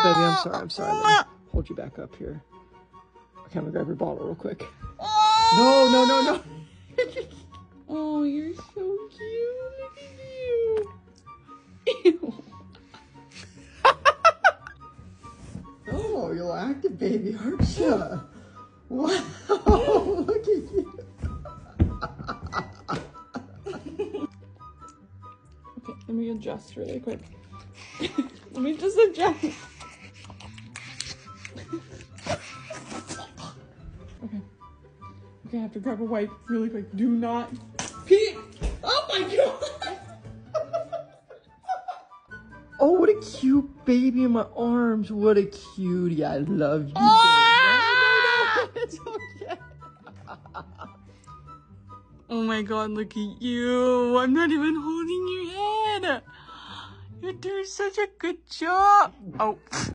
baby, I'm sorry. Let me hold you back up here. Okay, I'm gonna grab your bottle real quick. No. Oh, you're so cute. Look at you. Ew. Oh, you're active, baby, aren't you? Wow, look at you. Okay, let me adjust really quick. Let me just adjust. Okay, I have to grab a wipe really quick. Do not pee. Oh my god. Oh, what a cute baby in my arms. What a cutie. I love you. No. It's okay. Oh my god, look at you. I'm not even holding your head. You're doing such a good job. Oh.